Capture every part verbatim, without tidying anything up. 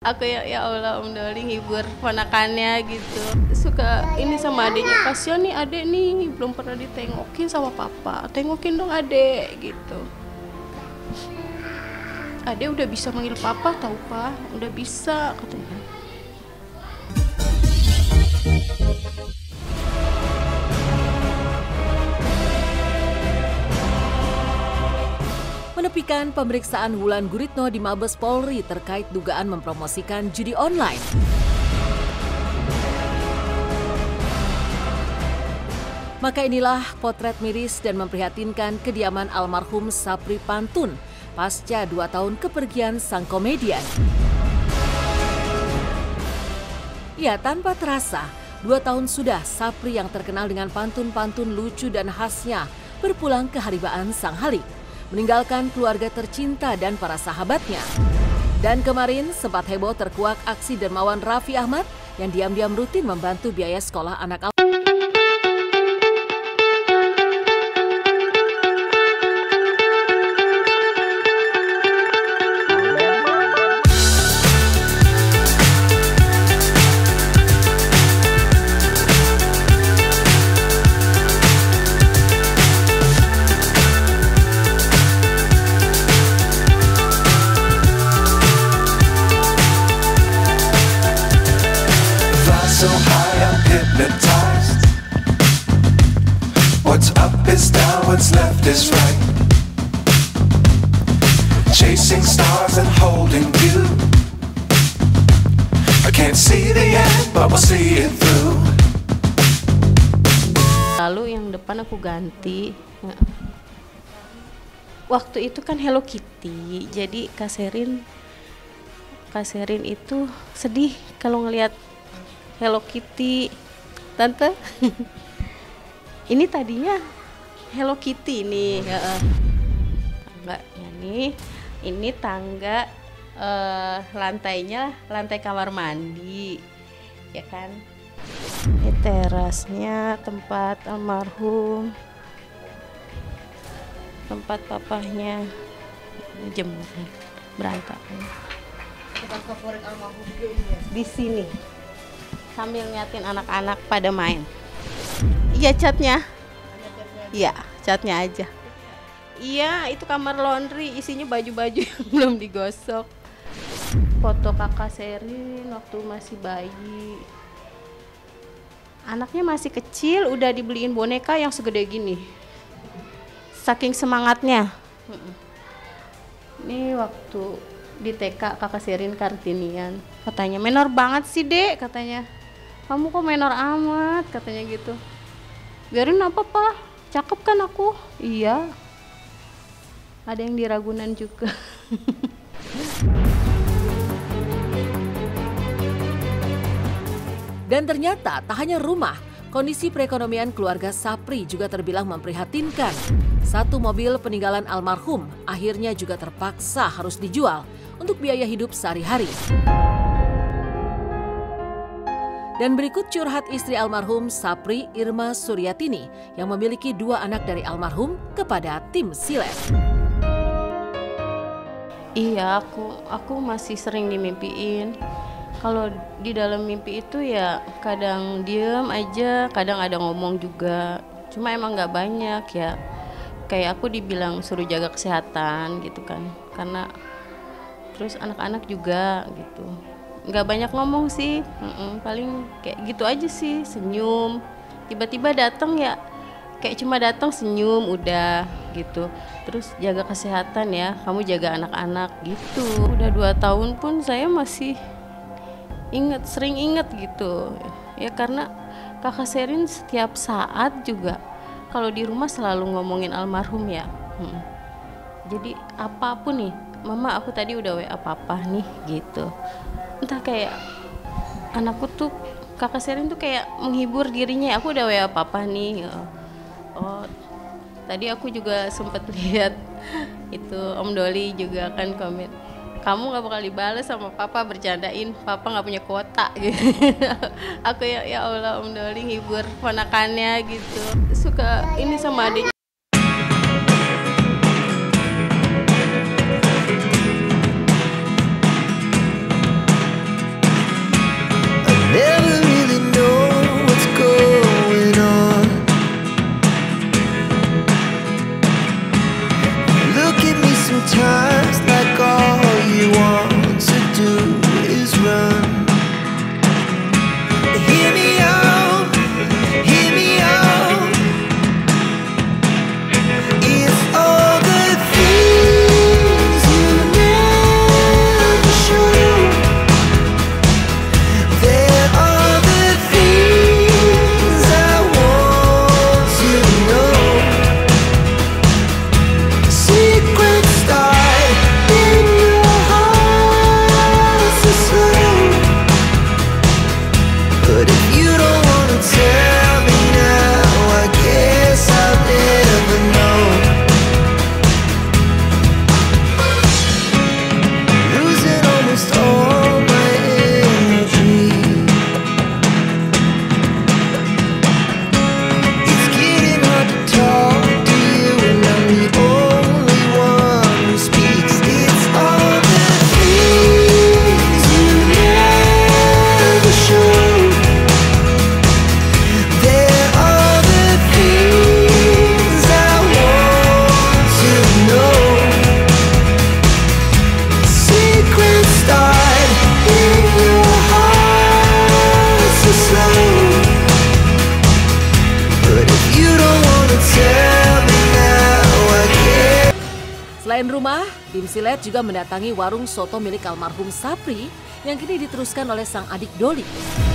Aku ya, ya Allah, Om Doli ngibur ponakannya gitu. Suka ini sama adiknya, kasihan nih adek nih belum pernah ditengokin sama papa. Tengokin dong adek gitu. Adek udah bisa manggil papa tahu pak, udah bisa katanya. Menepikan pemeriksaan Wulan Guritno di Mabes Polri terkait dugaan mempromosikan judi online. Maka inilah potret miris dan memprihatinkan kediaman almarhum Sapri Pantun pasca dua tahun kepergian sang komedian. Ya, tanpa terasa, dua tahun sudah Sapri yang terkenal dengan pantun-pantun lucu dan khasnya berpulang ke haribaan sang halik, meninggalkan keluarga tercinta dan para sahabatnya. Dan kemarin sempat heboh terkuak aksi dermawan Raffi Ahmad yang diam-diam rutin membantu biaya sekolah anak so high I'm hypnotized. What's up is down, what's left is right. Chasing stars and holding you. I can't see the end, but we'll see it through. Lalu yang depan aku ganti. Waktu itu kan Hello Kitty, jadi Kak Sherin, Kak Sherin itu sedih kalau ngelihat Hello Kitty. Tante, ini tadinya Hello Kitty nih. Enggak, ini ini tangga uh, lantainya lantai kamar mandi, ya kan? Ini terasnya tempat almarhum, tempat papahnya jemur berantakan. Tempat favorit almarhum juga ini ya? Di sini. Sambil ngeliatin anak-anak pada main. Iya catnya. Iya catnya aja. Iya itu kamar laundry, isinya baju-baju yang belum digosok. Foto kakak Sherin waktu masih bayi. Anaknya masih kecil, udah dibeliin boneka yang segede gini. Saking semangatnya. Ini waktu di T K kakak Sherin Kartinian. Katanya menor banget sih dek, katanya. Kamu kok menor amat, katanya gitu. Biarin apa pak, cakep kan aku. Iya. Ada yang di Ragunan juga. Dan ternyata tak hanya rumah, kondisi perekonomian keluarga Sapri juga terbilang memprihatinkan. Satu mobil peninggalan almarhum akhirnya juga terpaksa harus dijual untuk biaya hidup sehari-hari. Dan berikut curhat istri almarhum Sapri, Irma Suryatini, yang memiliki dua anak dari almarhum kepada tim Silet. Iya, aku aku masih sering dimimpiin. Kalau di dalam mimpi itu ya kadang diem aja, kadang ada ngomong juga. Cuma emang nggak banyak ya. Kayak aku dibilang suruh jaga kesehatan gitu kan. Karena terus anak-anak juga gitu. Nggak banyak ngomong sih, Mm-mm, paling kayak gitu aja sih, senyum. Tiba-tiba datang ya, kayak cuma datang senyum udah gitu. Terus jaga kesehatan ya, kamu jaga anak-anak gitu. Udah dua tahun pun saya masih inget, sering inget gitu. Ya karena kakak Sherin setiap saat juga kalau di rumah selalu ngomongin almarhum ya. Hmm. Jadi apapun nih, mama aku tadi udah W A papa nih gitu. Entah kayak anakku tuh, kakak Sherin tuh kayak menghibur dirinya. Aku udah W A papa nih. Oh, tadi aku juga sempet lihat itu Om Doli juga kan komen, kamu nggak bakal dibales sama papa, bercandain papa nggak punya kuota gitu. Aku ya, ya Allah, Om Doli ngibur ponakannya gitu. Suka ini sama adiknya. Selain rumah, tim Silet juga mendatangi warung soto milik almarhum Sapri yang kini diteruskan oleh sang adik Doli.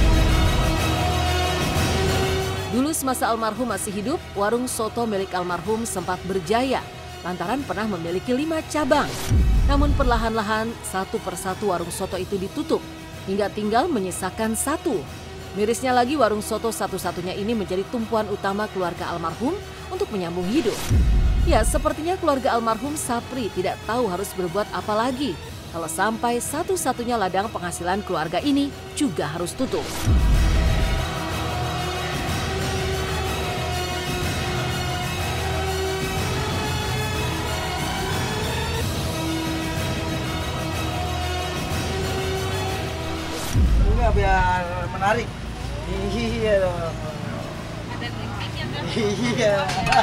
Dulu semasa almarhum masih hidup, warung soto milik almarhum sempat berjaya lantaran pernah memiliki lima cabang. Namun perlahan-lahan satu persatu warung soto itu ditutup hingga tinggal menyisakan satu. Mirisnya lagi warung soto satu-satunya ini menjadi tumpuan utama keluarga almarhum untuk menyambung hidup. Ya, sepertinya keluarga almarhum Sapri tidak tahu harus berbuat apa lagi kalau sampai satu-satunya ladang penghasilan keluarga ini juga harus tutup. Biar menarik. Iya dong. Iya.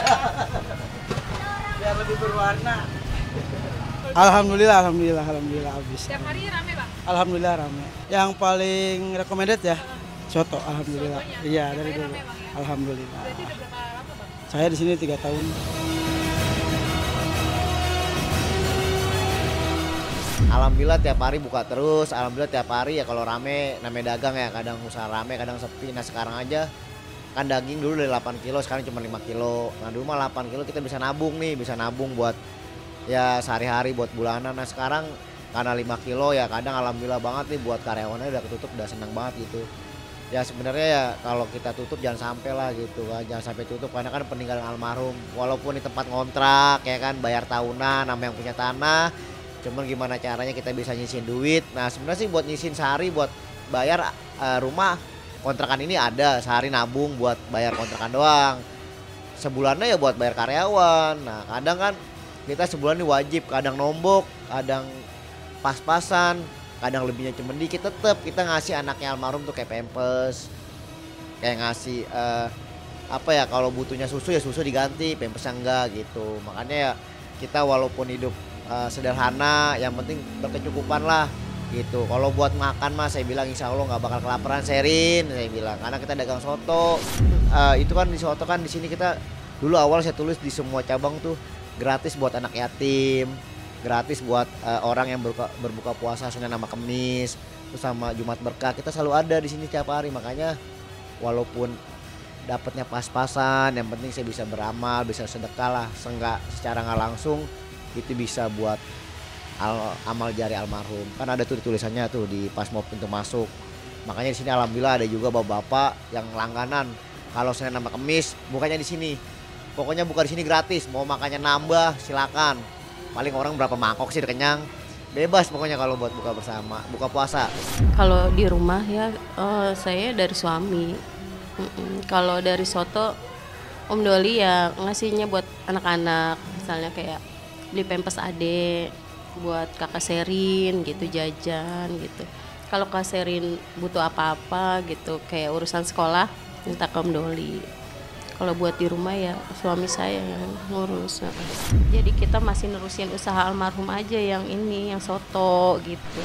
Biar lebih berwarna. Alhamdulillah, alhamdulillah, alhamdulillah habis. Setiap hari rame, Bang? Alhamdulillah rame. Yang paling recommended ya soto, alhamdulillah. Sotonya. Iya, Setiap dari hari dulu. rame, Bang, ya? Alhamdulillah. Berarti udah berapa lama, Bang? Saya di sini tiga tahun. Alhamdulillah tiap hari buka terus, alhamdulillah tiap hari ya kalau rame, namanya dagang ya, kadang usaha rame, kadang sepi. Nah sekarang aja kan daging dulu dari delapan kilo, sekarang cuma lima kilo. Nah dulu mah delapan kilo kita bisa nabung nih, bisa nabung buat ya sehari-hari, buat bulanan. Nah sekarang karena lima kilo ya kadang alhamdulillah banget nih buat karyawannya udah ketutup, udah senang banget gitu. Ya sebenarnya ya kalau kita tutup jangan sampai lah gitu kan, jangan sampai tutup karena kan peninggalan almarhum. Walaupun di tempat ngontrak ya kan, bayar tahunan, nama yang punya tanah. Cuman gimana caranya kita bisa nyisin duit. Nah sebenarnya sih buat nyisin sehari buat bayar uh, rumah kontrakan ini ada, sehari nabung buat bayar kontrakan doang. Sebulannya ya buat bayar karyawan. Nah kadang kan kita sebulan ini wajib, kadang nombok, kadang pas-pasan, kadang lebihnya cuma dikit. Tetep kita ngasih anaknya almarhum tuh kayak pampers, kayak ngasih uh, apa ya, kalau butuhnya susu ya susu diganti, pampersnya enggak gitu. Makanya ya kita walaupun hidup Uh, sederhana, yang penting berkecukupan lah gitu. Kalau buat makan mah saya bilang insya Allah nggak bakal kelaparan, Serin saya bilang, karena kita dagang soto. Uh, itu kan di soto kan di sini kita dulu awal saya tulis di semua cabang tuh gratis buat anak yatim, gratis buat uh, orang yang berbuka, berbuka puasa Senin sama Kamis, terus sama Jumat berkah, kita selalu ada di sini tiap hari. Makanya walaupun dapatnya pas-pasan, yang penting saya bisa beramal, bisa sedekah lah, seenggak secara nggak langsung itu bisa buat al, amal jari almarhum. Kan ada tuh tulisannya tuh di pas mau pintu masuk. Makanya di sini alhamdulillah ada juga bapak-bapak yang langganan. Kalau Senin sama Kamis bukanya di sini. Pokoknya buka di sini gratis. Mau makannya nambah silakan. Paling orang berapa mangkok sih udah kenyang. Bebas pokoknya kalau buat buka bersama, buka puasa. Kalau di rumah ya uh, saya dari suami. Mm-mm. Kalau dari soto Om Doli ya ngasihnya buat anak-anak, misalnya kayak beli pampers adek, buat kakak Serin gitu, jajan gitu. Kalau kak Serin butuh apa-apa gitu kayak urusan sekolah, minta ke Om Doli. Kalau buat di rumah ya suami saya yang ngurus. Jadi kita masih nerusin usaha almarhum aja yang ini, yang soto gitu.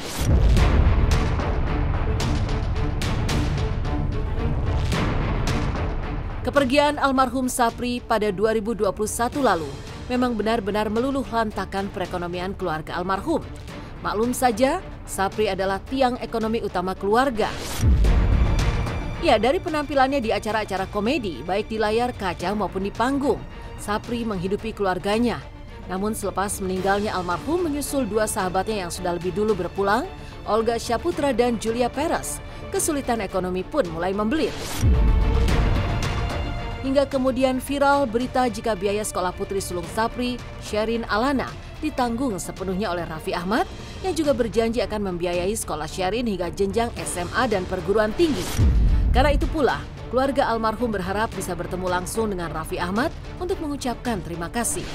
Kepergian almarhum Sapri pada dua ribu dua puluh satu lalu memang benar-benar meluluh lantakan perekonomian keluarga almarhum. Maklum saja, Sapri adalah tiang ekonomi utama keluarga. Ya, dari penampilannya di acara-acara komedi, baik di layar kaca maupun di panggung, Sapri menghidupi keluarganya. Namun selepas meninggalnya almarhum menyusul dua sahabatnya yang sudah lebih dulu berpulang, Olga Syaputra dan Julia Perez, kesulitan ekonomi pun mulai membelit. Hingga kemudian viral berita jika biaya sekolah putri sulung Sapri, Sherin Alana, ditanggung sepenuhnya oleh Raffi Ahmad yang juga berjanji akan membiayai sekolah Sherin hingga jenjang S M A dan perguruan tinggi. Karena itu pula, keluarga almarhum berharap bisa bertemu langsung dengan Raffi Ahmad untuk mengucapkan terima kasih.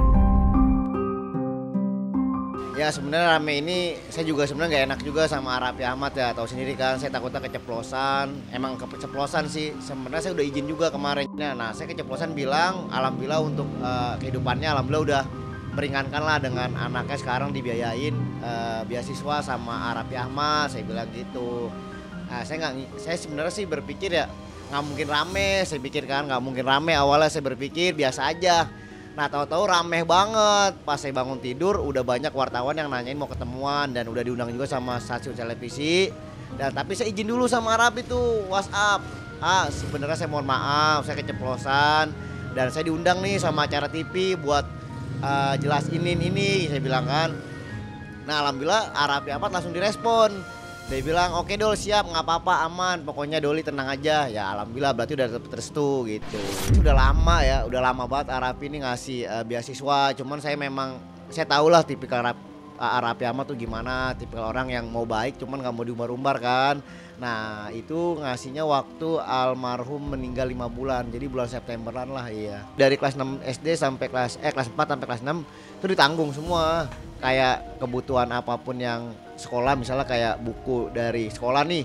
Ya sebenarnya rame ini saya juga sebenarnya nggak enak juga sama Raffi Ahmad ya, tahu sendiri kan saya takutnya keceplosan. Emang keceplosan sih, sebenarnya saya udah izin juga kemarin. Nah saya keceplosan bilang alhamdulillah untuk uh, kehidupannya alhamdulillah udah meringankan lah dengan anaknya sekarang dibiayain uh, beasiswa sama Raffi Ahmad, saya bilang gitu. Nah saya nggak, saya sebenarnya sih berpikir ya nggak mungkin rame, saya pikir kan nggak mungkin rame. Awalnya saya berpikir biasa aja. Nah tahu-tahu rameh banget, pas saya bangun tidur udah banyak wartawan yang nanyain mau ketemuan dan udah diundang juga sama stasiun televisi. Dan tapi saya izin dulu sama Arapi tuh WhatsApp, ah sebenarnya saya mohon maaf saya keceplosan dan saya diundang nih sama acara T V buat uh, jelas ini ini saya bilang kan. Nah alhamdulillah Arapi Ahmad langsung direspon. Dia bilang oke Dol siap nggak apa-apa aman pokoknya Doli tenang aja ya alhamdulillah berarti udah dapet restu gitu. Udah lama ya udah lama banget Arapi ini ngasih uh, beasiswa cuman saya memang saya tahu lah tipikal Arapi, uh, Arapi Ahmad tuh gimana tipikal orang yang mau baik cuman nggak mau diumbar-umbar kan. Nah itu ngasihnya waktu almarhum meninggal lima bulan jadi bulan Septemberan lah iya. Dari kelas enam S D sampai kelas eh kelas empat sampai kelas enam itu ditanggung semua kayak kebutuhan apapun yang sekolah misalnya kayak buku dari sekolah nih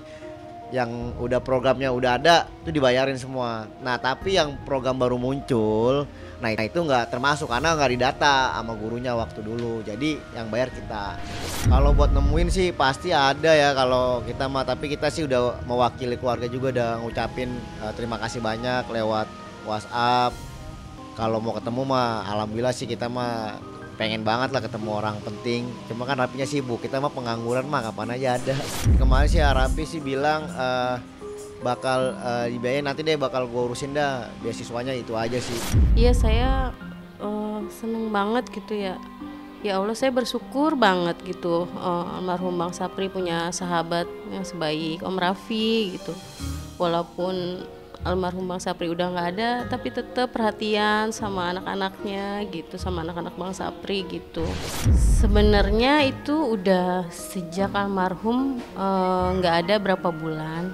yang udah programnya udah ada itu dibayarin semua. Nah tapi yang program baru muncul nah itu nggak termasuk karena nggak didata sama gurunya waktu dulu jadi yang bayar kita. Kalau buat nemuin sih pasti ada ya kalau kita mah tapi kita sih udah mewakili keluarga juga udah ngucapin uh, terima kasih banyak lewat WhatsApp. Kalau mau ketemu mah alhamdulillah sih kita mah pengen banget lah ketemu orang penting cuma kan Rapinya sibuk kita mah pengangguran mah kapan aja ada. Kemarin sih Rapi sih bilang uh, bakal uh, dibiayain nanti deh bakal gue urusin dah beasiswanya itu aja sih. Iya saya uh, seneng banget gitu ya. Ya Allah saya bersyukur banget gitu uh, almarhum Bang Sapri punya sahabat yang sebaik Om Raffi gitu. Walaupun almarhum Bang Sapri udah nggak ada tapi tetap perhatian sama anak-anaknya gitu sama anak-anak Bang Sapri gitu. Sebenarnya itu udah sejak almarhum nggak uh, ada berapa bulan.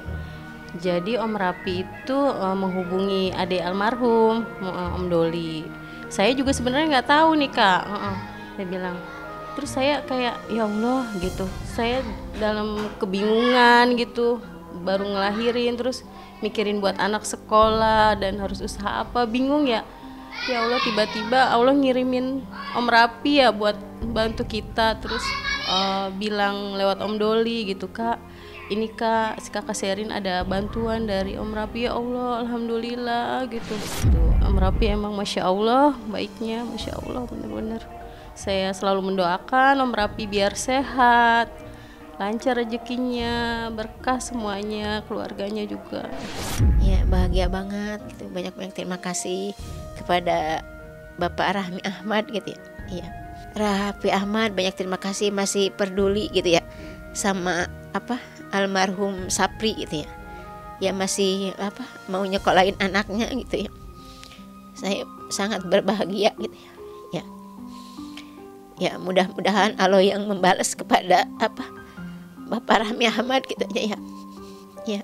Jadi Om Rapi itu uh, menghubungi adik almarhum uh, Om Doli. Saya juga sebenarnya nggak tahu nih Kak. Uh-uh. Saya bilang. Terus saya kayak ya Allah gitu. Saya dalam kebingungan gitu. Baru ngelahirin terus mikirin buat anak sekolah dan harus usaha apa bingung ya. Ya Allah tiba-tiba Allah ngirimin Om Rapi ya buat bantu kita terus uh, bilang lewat Om Doli gitu Kak. Ini Kak, si Kakak Sherin ada bantuan dari Om Rapi ya Allah alhamdulillah gitu. Tuh, Om Rapi emang Masya Allah baiknya Masya Allah bener-bener. Saya selalu mendoakan Om Rapi biar sehat. Lancar rezekinya, berkah semuanya, keluarganya juga. Ya bahagia banget gitu. Banyak-banyak terima kasih kepada Bapak Rahmi Ahmad gitu ya. Iya. Rapi Ahmad banyak terima kasih masih peduli gitu ya sama apa almarhum Sapri gitu ya. Ya masih apa mau nyekolahin anaknya gitu ya. Saya sangat berbahagia gitu ya. Ya. Ya mudah-mudahan Allah yang membalas kepada apa Bapak Rahmi Ahmad gitu aja ya. Ya.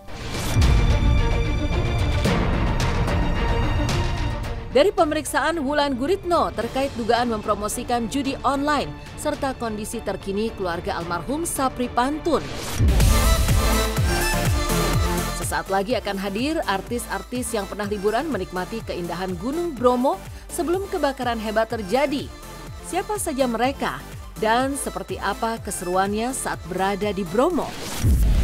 Dari pemeriksaan Wulan Guritno terkait dugaan mempromosikan judi online serta kondisi terkini keluarga almarhum Sapri Pantun. Sesaat lagi akan hadir artis-artis yang pernah liburan menikmati keindahan Gunung Bromo sebelum kebakaran hebat terjadi. Siapa saja mereka? Dan seperti apa keseruannya saat berada di Bromo?